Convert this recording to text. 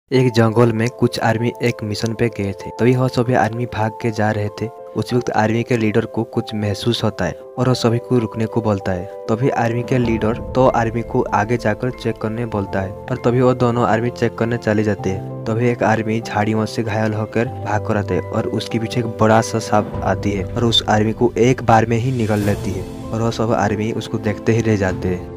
एक जंगल में कुछ आर्मी एक मिशन पे गए थे। तभी वह सभी आर्मी भाग के जा रहे थे। उस वक्त आर्मी के लीडर को कुछ महसूस होता है और वह सभी को रुकने को बोलता है। तभी आर्मी के लीडर तो आर्मी को आगे जाकर चेक करने बोलता है और तभी वो दोनों आर्मी चेक करने चले जाते हैं। तभी एक आर्मी झाड़ियों से घायल होकर भाग कर आता है और उसके पीछे एक बड़ा सा सांप आती है और उस आर्मी को एक बार में ही निगल लेती है और वह सब आर्मी उसको देखते ही रह जाते हैं।